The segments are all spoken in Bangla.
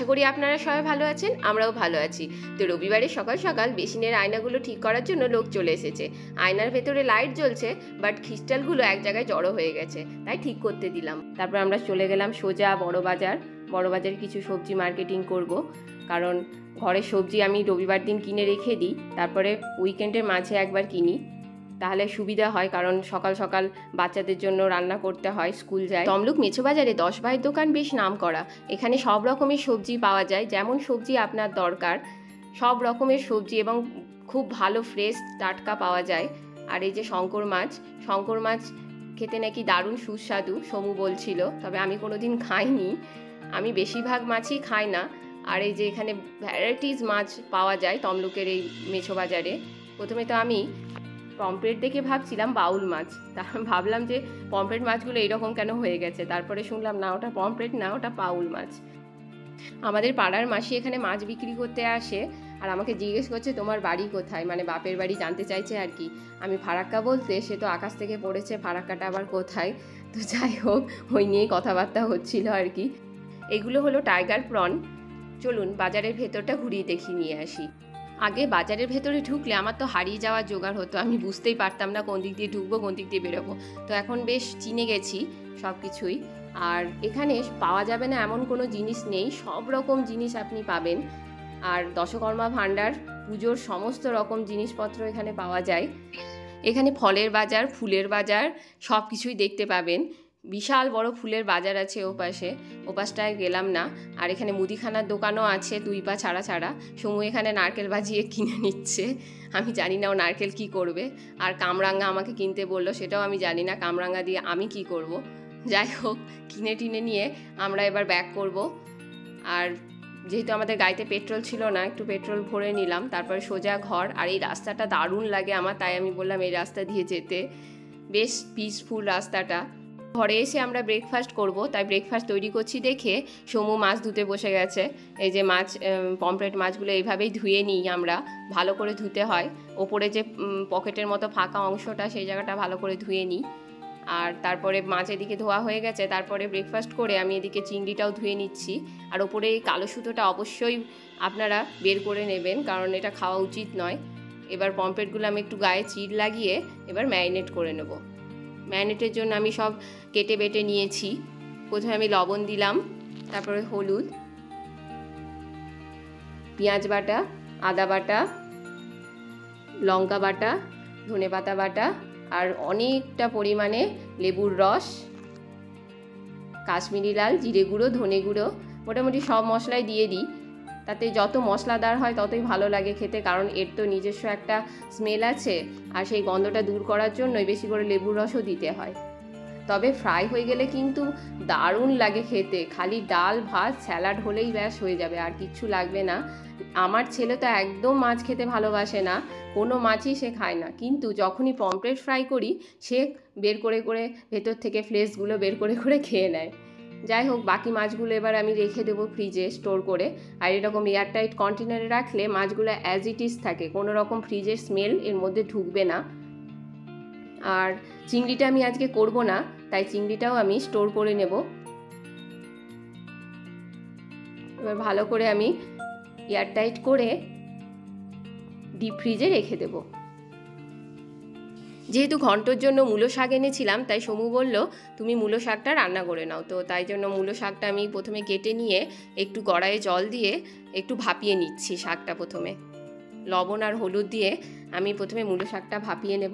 করি আপনারা সবাই ভালো আছেন, আমরাও ভালো আছি। তো রবিবারে সকাল সকাল বেসিনের আয়নাগুলো ঠিক করার জন্য লোক চলে এসেছে। আয়নার ভেতরে লাইট জ্বলছে, বাট ক্রিস্টালগুলো এক জায়গায় জড়ো হয়ে গেছে, তাই ঠিক করতে দিলাম। তারপর আমরা চলে গেলাম সোজা বড় বাজারে কিছু সবজি মার্কেটিং করব, কারণ ঘরের সবজি আমি রবিবার দিন কিনে রেখে দিই, তারপরে উইকেন্ডের মাঝে একবার কিনি, তাহলে সুবিধা হয়, কারণ সকাল সকাল বাচ্চাদের জন্য রান্না করতে হয়, স্কুল যায়। তমলুক মেছো বাজারে 10 ভাইয়ের দোকান বেশ নাম করা। এখানে সব রকমের সবজি পাওয়া যায়, যেমন সবজি আপনার দরকার সব রকমের সবজি, এবং খুব ভালো ফ্রেশ টাটকা পাওয়া যায়। আর এই যে শঙ্কর মাছ খেতে নাকি দারুণ সুস্বাদু, সমু বলছিল, তবে আমি কোনোদিন খাইনি, আমি বেশিরভাগ মাছই খাই না। আর এই যে এখানে ভ্যারাইটিস মাছ পাওয়া যায় তমলুকের এই মেছো বাজারে। প্রথমে তো আমি পমফ্রেট দেখে ভাবছিলাম বাউল মাছ, তা ভাবলাম যে পমফ্রেট মাছগুলো এইরকম কেন হয়ে গেছে, তারপরে শুনলাম না, ওটা পমফ্রেট না, ওটা বাউল মাছ। আমাদের পাড়ার মাসি এখানে মাছ বিক্রি করতে আসে, আর আমাকে জিজ্ঞেস করছে তোমার বাড়ি কোথায়, মানে বাপের বাড়ি জানতে চাইছে আর কি। আমি ফারাক্কা বলতে সে তো আকাশ থেকে পড়েছে, ফারাক্কাটা আবার কোথায়। তো যাই হোক, ওই নিয়েই কথাবার্তা হচ্ছিল আর কি। এগুলো হলো টাইগার প্রন। চলুন বাজারের ভেতরটা ঘুরিয়ে দেখিয়ে নিয়ে আসি। আগে বাজারের ভেতরে ঢুকলে আমার তো হারিয়ে যাওয়ার জোগাড় হতো, আমি বুঝতেই পারতাম না কোন দিক দিয়ে ঢুকবো কোন দিক দিয়ে বেরোবো। তো এখন বেশ চিনে গেছি সব কিছুই। আর এখানে পাওয়া যাবে না এমন কোনো জিনিস নেই, সব রকম জিনিস আপনি পাবেন। আর দশকর্মা ভাণ্ডার, পুজোর সমস্ত রকম জিনিসপত্র এখানে পাওয়া যায়। এখানে ফলের বাজার, ফুলের বাজার, সব কিছুই দেখতে পাবেন। বিশাল বড় ফুলের বাজার আছে ওপাশটায় গেলাম না। আর এখানে মুদিখানার দোকানও আছে, 2 পা ছাড়া। সমু এখানে নারকেল বাজিয়ে কিনে নিচ্ছে, আমি জানি না ও নারকেল কি করবে। আর কামরাঙ্গা আমাকে কিনতে বললো, সেটাও আমি জানি না কামরাঙ্গা দিয়ে আমি কি করব। যাই হোক, কিনে টিনে নিয়ে আমরা এবার ব্যাক করব। আর যেহেতু আমাদের গাড়িতে পেট্রোল ছিল না, একটু পেট্রোল ভরে নিলাম, তারপরে সোজা ঘর। আর এই রাস্তাটা দারুণ লাগে আমার, তাই আমি বললাম এই রাস্তা দিয়ে যেতে, বেশ পিসফুল রাস্তাটা। ঘরে এসে আমরা ব্রেকফাস্ট করব, তাই ব্রেকফাস্ট তৈরি করছি দেখে সমু মাছ ধুতে বসে গেছে। এই যে পমফ্রেট মাছগুলো এইভাবেই ধুয়ে নিই আমরা, ভালো করে ধুতে হয়। ওপরে যে পকেটের মতো ফাঁকা অংশটা, সেই জায়গাটা ভালো করে ধুয়ে নিই। আর তারপরে মাছ এদিকে ধোয়া হয়ে গেছে, তারপরে ব্রেকফাস্ট করে আমি এদিকে চিংড়িটাও ধুয়ে নিচ্ছি। আর ওপরে এই কালো সুতোটা অবশ্যই আপনারা বের করে নেবেন, কারণ এটা খাওয়া উচিত নয়। এবার পমফ্রেটগুলো আমি একটু গায়ে চিড় লাগিয়ে এবার ম্যারিনেট করে নেব। ম্যারিনেটের জন্য আমি সব কেটে বেটে নিয়েছি। প্রথমে আমি লবণ দিলাম, তারপরে হলুদ, পেঁয়াজ বাটা, আদা বাটা, লঙ্কা বাটা, ধনেপাতা বাটা, আর অনেকটা পরিমাণে লেবুর রস, কাশ্মীরি লাল, জিরে গুঁড়ো, ধনে গুঁড়ো, মোটামুটি সব মশলাই দিয়ে দিই। তাতে যত মশলাদার হয় ততই ভালো লাগে খেতে, কারণ এর তো নিজস্ব একটা স্মেল আছে, আর সেই গন্ধটা দূর করার জন্যই বেশি করে লেবুর রসও দিতে হয়। তবে ফ্রাই হয়ে গেলে কিন্তু দারুণ লাগে খেতে, খালি ডাল ভাত স্যালাড হলেই ব্যাস হয়ে যাবে, আর কিচ্ছু লাগবে না। আমার ছেলে তো একদম মাছ খেতে ভালোবাসে না, কোনো মাছই সে খায় না, কিন্তু যখনই পমফ্রেট ফ্রাই করি সে বের করে ভেতর থেকে ফ্লেশগুলো বের করে খেয়ে নেয়। যাই হোক, বাকি মাছগুলো এবার আমি রেখে দেবো ফ্রিজে স্টোর করে। আর এরকম এয়ারটাইট কন্টেনারে রাখলে মাছগুলো অ্যাজ ইট ইজ থাকে, কোনো রকম ফ্রিজের স্মেল এর মধ্যে ঢুকবে না। আর চিংড়িটা আমি আজকে করব না, তাই চিংড়িটাও আমি স্টোর করে নেব। এবার ভালো করে আমি এয়ারটাইট করে ডিপ ফ্রিজে রেখে দেব। যেহেতু ঘন্টর জন্য মূলো শাক এনেছিলাম, তাই সমু বলল তুমি মূলো শাকটা রান্না করে নাও। তো তাই জন্য মূলো শাকটা আমি প্রথমে কেটে নিয়ে একটু কড়াইয়ে জল দিয়ে একটু ভাপিয়ে নিচ্ছি। শাকটা প্রথমে লবণ আর হলুদ দিয়ে আমি প্রথমে মূলো শাকটা ভাপিয়ে নেব।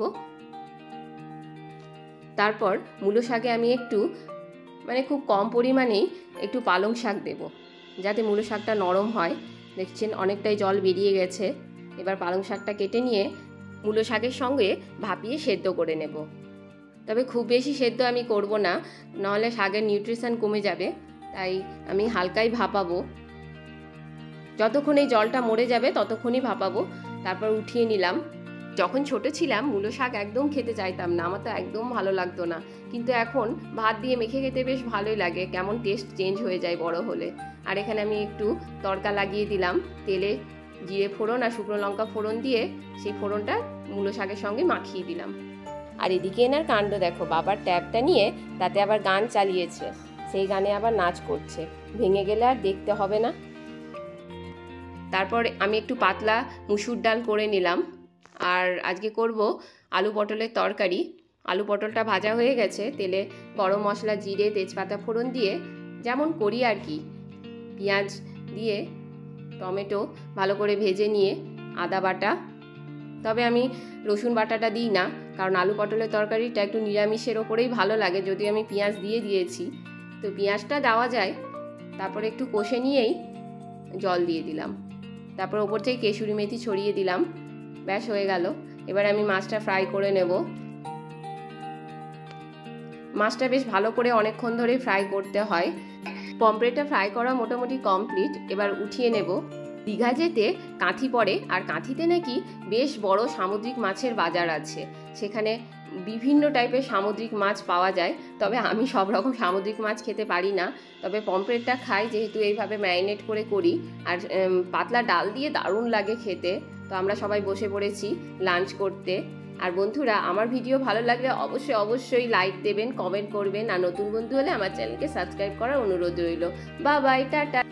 তারপর মূলো শাকে আমি একটু খুব কম পরিমাণেই একটু পালং শাক দেব, যাতে মূলো শাকটা নরম হয়। দেখছেন অনেকটাই জল বেরিয়ে গেছে। এবার পালং শাকটা কেটে নিয়ে মূলো শাকের সঙ্গে ভাপিয়ে সেদ্ধ করে নেব। তবে খুব বেশি সেদ্ধ আমি করব না, নাহলে শাকের নিউট্রিশন কমে যাবে, তাই আমি হালকাই ভাপাবো। যতক্ষণ এই জলটা মরে যাবে ততক্ষণই ভাপাবো। তারপর উঠিয়ে নিলাম। যখন ছোট ছিলাম মূলো শাক একদম খেতে চাইতাম না, আমার তো একদম ভালো লাগতো না, কিন্তু এখন ভাত দিয়ে মেখে খেতে বেশ ভালোই লাগে, কেমন টেস্ট চেঞ্জ হয়ে যায় বড় হলে। আর এখানে আমি একটু তড়কা লাগিয়ে দিলাম, তেলে জিরে ফোড়ন আর শুকনো লঙ্কা ফোড়ন দিয়ে সেই ফোড়নটা মূলো শাকের সঙ্গে মাখিয়ে দিলাম। আর এদিকে এনার কাণ্ড দেখো, বাবার ট্যাবটা নিয়ে তাতে আবার গান চালিয়েছে, সেই গানে আবার নাচ করছে। ভেঙে গেলে আর দেখতে হবে না। তারপর আমি একটু পাতলা মুসুর ডাল করে নিলাম। আর আজকে করব আলু পটলের তরকারি। আলু পটলটা ভাজা হয়ে গেছে, তেলে গরম মশলা, জিরে, তেজপাতা ফোড়ন দিয়ে যেমন করি আর কি, পেঁয়াজ দিয়ে টমেটো ভালো করে ভেজে নিয়ে আদা বাটা, তবে আমি রসুন বাটাটা দিই না, কারণ আলু পটলের তরকারিটা একটু নিরামিষের ওপরেই ভালো লাগে, যদিও আমি পেঁয়াজ দিয়ে দিয়েছি। তো পেঁয়াজটা দেওয়া যায়, তারপরে একটু কষে নিয়েই জল দিয়ে দিলাম, তারপর ওপর থেকে কেশরি মেথি ছড়িয়ে দিলাম, ব্যাস হয়ে গেল। এবার আমি মাছটা ফ্রাই করে নেব। মাছটা বেশ ভালো করে অনেকক্ষণ ধরে ফ্রাই করতে হয়। পমফ্রেটটা ফ্রাই করা মোটামুটি কমপ্লিট, এবার উঠিয়ে নেব। দীঘা যেতে কাঁথি পড়ে, আর কাঁথিতে নাকি বেশ বড় সামুদ্রিক মাছের বাজার আছে, সেখানে বিভিন্ন টাইপের সামুদ্রিক মাছ পাওয়া যায়। তবে আমি সব রকম সামুদ্রিক মাছ খেতে পারি না, তবে পমফ্রেটটা খাই যেহেতু এইভাবে ম্যারিনেট করে করি। আর পাতলা ডাল দিয়ে দারুণ লাগে খেতে। তো আমরা সবাই বসে পড়েছি লাঞ্চ করতে। আর বন্ধুরা, আমার ভিডিও ভালো লাগলে অবশ্যই লাইক দেবেন, কমেন্ট করবেন, আর নতুন বন্ধু হলে আমার চ্যানেলকে সাবস্ক্রাইব করার অনুরোধ রইল। Bye bye, tata.